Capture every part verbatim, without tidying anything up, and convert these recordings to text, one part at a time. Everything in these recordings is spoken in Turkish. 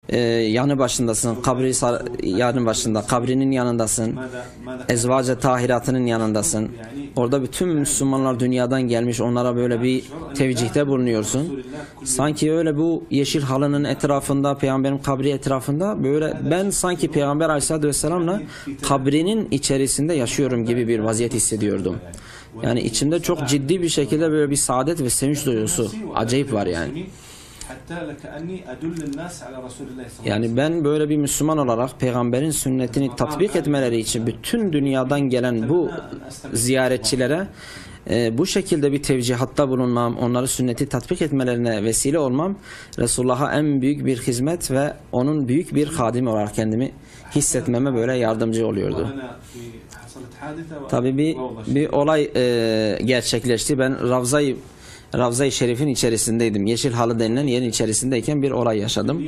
e, yanı başındasın, kabri yanı başında, kabrinin yanındasın, ezvac-ı tahiratının yanındasın. Orada bütün Müslümanlar dünyadan gelmiş, onlara böyle bir tevcihte bulunuyorsun. Sanki öyle bu yeşil halının etrafında, peygamberin kabri etrafında, böyle ben sanki Peygamber Aleyhisselatü Vesselam'la kabrinin içerisinde yaşıyorum gibi bir vaziyet hissediyordum. Yani içimde çok ciddi bir şekilde böyle bir saadet ve sevinç duygusu acayip var yani. Yani ben böyle bir Müslüman olarak peygamberin sünnetini tatbik etmeleri için bütün dünyadan gelen bu ziyaretçilere e, bu şekilde bir tevcihatta bulunmam, onları sünneti tatbik etmelerine vesile olmam, Resulullah'a en büyük bir hizmet ve onun büyük bir hadimi olarak kendimi hissetmeme böyle yardımcı oluyordu. Tabii bir, bir olay e, gerçekleşti. Ben Ravza-i Ravza-i Şerif'in içerisindeydim. Yeşil halı denilen yerin içerisindeyken bir olay yaşadım.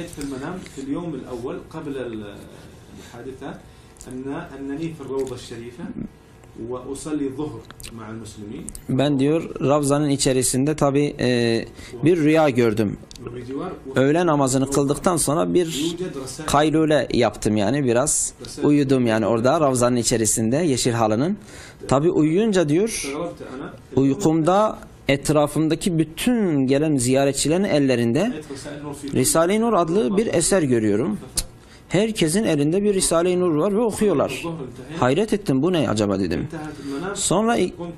Ben diyor Ravza'nın içerisinde tabi e, bir rüya gördüm. Öğle namazını kıldıktan sonra bir kaylule yaptım, yani biraz uyudum yani orada Ravza'nın içerisinde yeşil halının. Tabi uyuyunca diyor uykumda etrafımdaki bütün gelen ziyaretçilerin ellerinde Risale-i Nur adlı bir eser görüyorum. Herkesin elinde bir Risale-i Nur var ve okuyorlar. Hayret ettim, bu ne acaba dedim. Sonra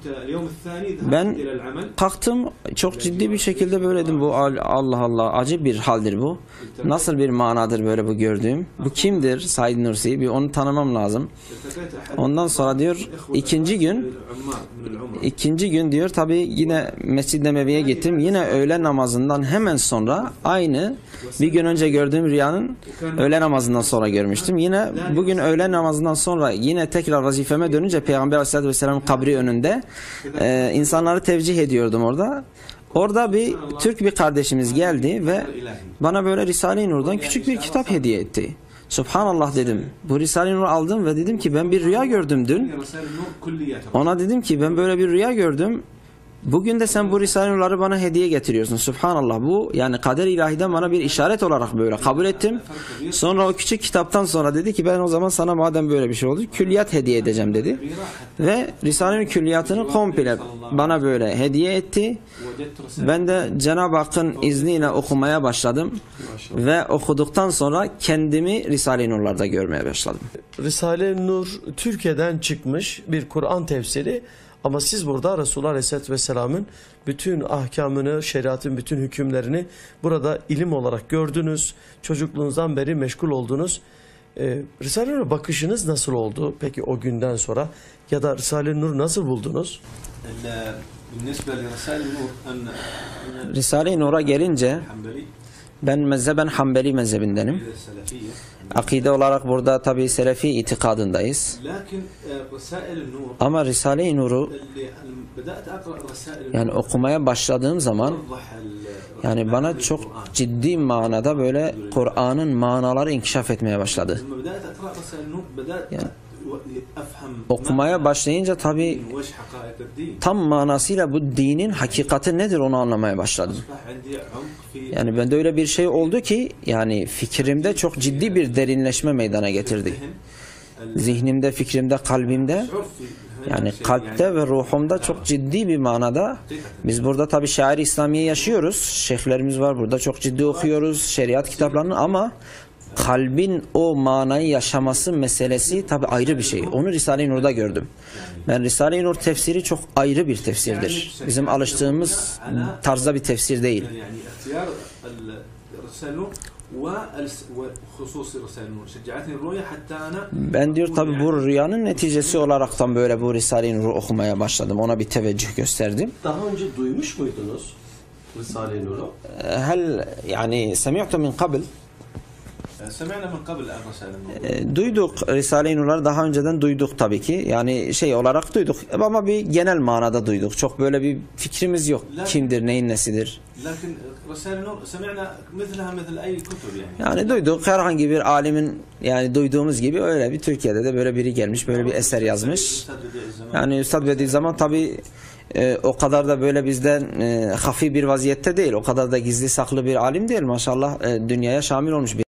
ben kalktım, çok ciddi bir şekilde böyle dedim, bu Allah Allah acı bir haldir bu. Nasıl bir manadır böyle bu gördüğüm? Bu kimdir Said Nursi? Bir onu tanımam lazım. Ondan sonra diyor ikinci gün ikinci gün diyor tabi yine Mescid-i Nebevi'ye gittim. Yine öğle namazından hemen sonra aynı bir gün önce gördüğüm rüyanın öğle namazından sonra görmüştüm. Yine bugün öğle namazından sonra yine tekrar vazifeme dönünce Peygamber Aleyhisselatü Vesselam'ın kabri önünde e, insanları tevcih ediyordum orada. Orada bir Türk bir kardeşimiz geldi ve bana böyle Risale-i Nur'dan küçük bir kitap hediye etti. Subhanallah dedim. Bu Risale-i Nur'u aldım ve dedim ki ben bir rüya gördüm dün. Ona dedim ki ben böyle bir rüya gördüm. Bugün de sen bu Risale-i Nur'ları bana hediye getiriyorsun. Subhanallah, bu yani kader ilahiden bana bir işaret olarak böyle kabul ettim. Sonra o küçük kitaptan sonra dedi ki ben o zaman sana madem böyle bir şey oldu külliyat hediye edeceğim dedi. Ve Risale-i Nur külliyatını komple bana böyle hediye etti. Ben de Cenab-ı Hakk'ın izniyle okumaya başladım. Ve okuduktan sonra kendimi Risale-i Nur'larda görmeye başladım. Risale-i Nur Türkiye'den çıkmış bir Kur'an tefsiri. Ama siz burada Resulullah Aleyhisselatü Vesselam'ın bütün ahkamını, şeriatın bütün hükümlerini burada ilim olarak gördünüz. Çocukluğunuzdan beri meşgul oldunuz. Ee, Risale-i Nur'a bakışınız nasıl oldu peki o günden sonra? Ya da Risale-i Nur nasıl buldunuz? Risale-i Nur'a gelince ben mezheben Hanbeli mezhebindenim. Akide olarak burada tabi Selefi itikadındayız. Ama Risale-i Nur'u yani okumaya başladığım zaman yani bana çok ciddi manada böyle Kur'an'ın manaları inkişaf etmeye başladı. Yani okumaya başlayınca tabi tam manasıyla bu dinin hakikati nedir onu anlamaya başladım. Yani bende öyle bir şey oldu ki yani fikrimde çok ciddi bir derinleşme meydana getirdi. Zihnimde, fikrimde, kalbimde, yani kalpte ve ruhumda çok ciddi bir manada biz burada tabi şair-i İslamiye yaşıyoruz. Şeyhlerimiz var burada, çok ciddi okuyoruz şeriat kitaplarını ama kalbin o manayı yaşaması meselesi tabi ayrı bir şey. Onu Risale-i Nur'da gördüm. Ben Risale-i Nur tefsiri çok ayrı bir tefsirdir. Bizim alıştığımız tarzda bir tefsir değil. Ben diyor tabi bu rüyanın neticesi olaraktan böyle bu Risale-i Nur'u okumaya başladım. Ona bir teveccüh gösterdim. Daha önce duymuş muydunuz Risale-i Nur'u? Hel yani semi'tu min qabl. Duyduk Risale-i Nur'ları daha önceden duyduk tabii ki. Yani şey olarak duyduk ama bir genel manada duyduk. Çok böyle bir fikrimiz yok. Kimdir, neyin nesidir? Yani duyduk herhangi bir alimin yani duyduğumuz gibi öyle bir Türkiye'de de böyle biri gelmiş böyle bir eser yazmış. Yani Üstad Bediüzzaman tabii e, o kadar da böyle bizden e, hafi bir vaziyette değil. O kadar da gizli saklı bir alim değil. Maşallah e, dünyaya şamil olmuş bir